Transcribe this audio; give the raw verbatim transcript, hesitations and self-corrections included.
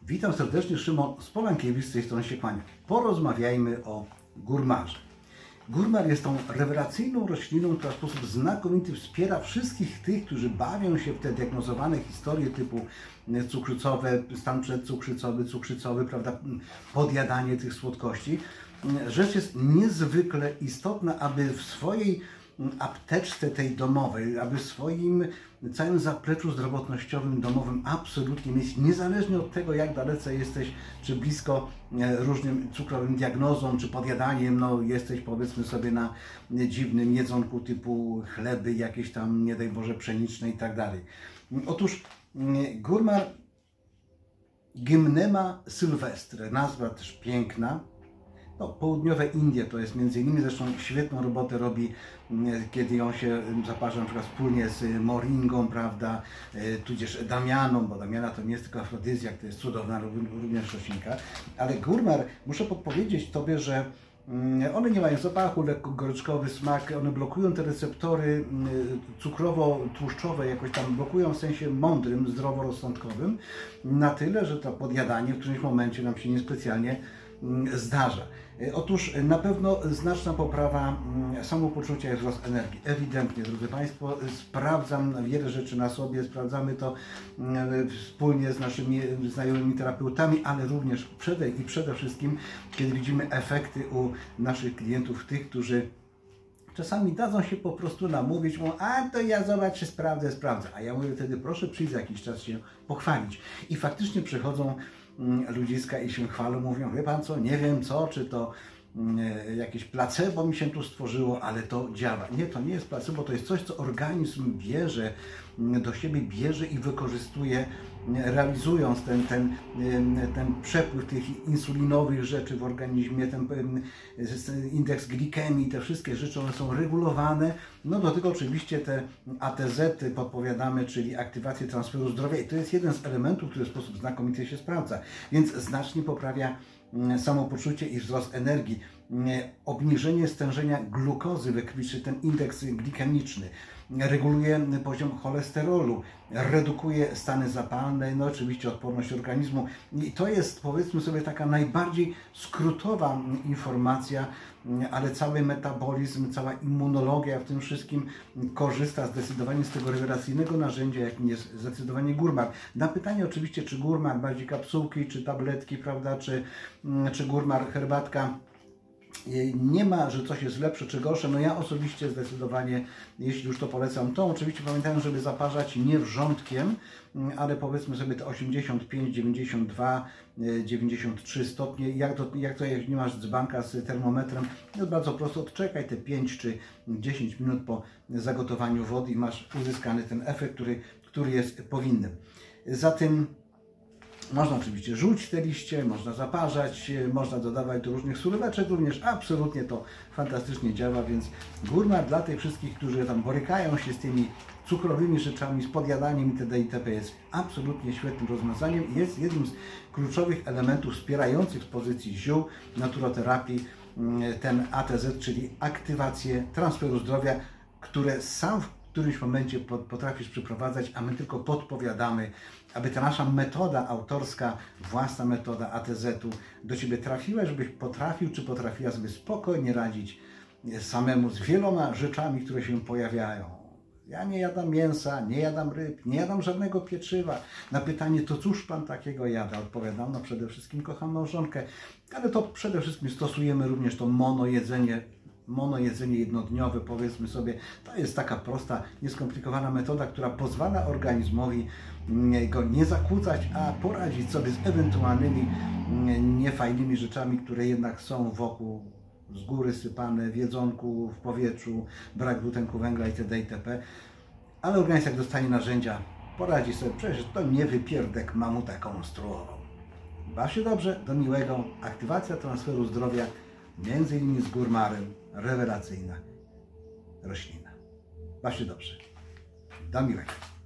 Witam serdecznie, Szymon z Polankiewicz, z tej strony się kłania. Porozmawiajmy o górmarze. Górmar jest tą rewelacyjną rośliną, która w sposób znakomity wspiera wszystkich tych, którzy bawią się w te diagnozowane historie typu cukrzycowe, stan przedcukrzycowy, cukrzycowy, prawda, podjadanie tych słodkości. Rzecz jest niezwykle istotna, aby w swojej apteczce tej domowej, aby w swoim całym zapleczu zdrowotnościowym domowym absolutnie mieć, niezależnie od tego, jak dalece jesteś, czy blisko różnym cukrowym diagnozom, czy podjadaniem, no jesteś, powiedzmy sobie, na dziwnym jedzonku typu chleby, jakieś tam, nie daj Boże, pszeniczne i tak dalej. Otóż górmar Gymnema sylwestre, nazwa też piękna. No, południowe Indie to jest między innymi, zresztą świetną robotę robi, kiedy ją się zaparza na przykład wspólnie z moringą, prawda, tudzież damianą, bo damiana to nie jest tylko afrodyzjak, to jest cudowna również roślinka, ale górmar, muszę podpowiedzieć Tobie, że one nie mają zapachu, lekko goryczkowy smak, one blokują te receptory cukrowo-tłuszczowe, jakoś tam blokują w sensie mądrym, zdroworozsądkowym, na tyle, że to podjadanie w którymś momencie nam się niespecjalnie zdarza. Otóż na pewno znaczna poprawa samopoczucia i wzrost energii. Ewidentnie, drodzy Państwo, sprawdzam wiele rzeczy na sobie, sprawdzamy to wspólnie z naszymi znajomymi terapeutami, ale również przede i przede wszystkim, kiedy widzimy efekty u naszych klientów, tych, którzy czasami dadzą się po prostu namówić, mówią, a to ja zobacz, czy sprawdzę, sprawdzę. A ja mówię wtedy, proszę przyjść za jakiś czas się pochwalić. I faktycznie przychodzą ludziska i się chwalą, mówią, wie Pan co, nie wiem co, czy to jakieś placebo mi się tu stworzyło, ale to działa. Nie, to nie jest placebo, to jest coś, co organizm bierze do siebie, bierze i wykorzystuje, realizując ten, ten, ten przepływ tych insulinowych rzeczy w organizmie, ten indeks glikemii, te wszystkie rzeczy, one są regulowane. No do tego oczywiście te A T Z podpowiadamy, czyli aktywację transferu zdrowia, i to jest jeden z elementów, który w sposób znakomity się sprawdza, więc znacznie poprawia samopoczucie i wzrost energii, obniżenie stężenia glukozy we krwi, czy ten indeks glikemiczny, reguluje poziom cholesterolu, redukuje stany zapalne, no oczywiście odporność organizmu. I to jest, powiedzmy sobie, taka najbardziej skrótowa informacja, ale cały metabolizm, cała immunologia w tym wszystkim korzysta zdecydowanie z tego rewelacyjnego narzędzia, jakim jest zdecydowanie górmar. Na pytanie oczywiście, czy górmar, bardziej kapsułki, czy tabletki, prawda, czy, czy górmar, herbatka, nie ma, że coś jest lepsze czy gorsze. No ja osobiście zdecydowanie, jeśli już to polecam, to oczywiście pamiętajmy, żeby zaparzać nie wrzątkiem, ale powiedzmy sobie te osiemdziesiąt pięć, dziewięćdziesiąt dwa, dziewięćdziesiąt trzy stopnie. Jak to, jak to jak nie masz dzbanka z termometrem, jest bardzo prosto, odczekaj te pięć czy dziesięć minut po zagotowaniu wody i masz uzyskany ten efekt, który, który jest powinny. Zatem można oczywiście rzucić te liście, można zaparzać, można dodawać do różnych suróweczek, również absolutnie to fantastycznie działa, więc górmar dla tych wszystkich, którzy tam borykają się z tymi cukrowymi rzeczami, z podjadaniem itd. itp. Jest absolutnie świetnym rozwiązaniem i jest jednym z kluczowych elementów wspierających z pozycji ziół naturoterapii ten A T Z, czyli aktywację transferu zdrowia, które sam w którymś momencie potrafisz przeprowadzać, a my tylko podpowiadamy, aby ta nasza metoda autorska, własna metoda A T Z-u do Ciebie trafiła, żebyś potrafił czy potrafiła sobie spokojnie radzić samemu z wieloma rzeczami, które się pojawiają. Ja nie jadam mięsa, nie jadam ryb, nie jadam żadnego pieczywa. Na pytanie, to cóż Pan takiego jada? Odpowiadam, no przede wszystkim kocham małżonkę, ale to przede wszystkim stosujemy również to monojedzenie, monojedzenie jednodniowe, powiedzmy sobie. To jest taka prosta, nieskomplikowana metoda, która pozwala organizmowi go nie zakłócać, a poradzić sobie z ewentualnymi niefajnymi rzeczami, które jednak są wokół, z góry sypane w jedzonku, w powietrzu, brak dwutlenku węgla itd. itp. Ale organizm, jak dostanie narzędzia, poradzi sobie. Przecież to nie wypierdek mamuta konstruował. Baw się dobrze, do miłego. Aktywacja transferu zdrowia, między innymi z górmarem, rewelacyjna roślina. Baw się dobrze. Do miłego.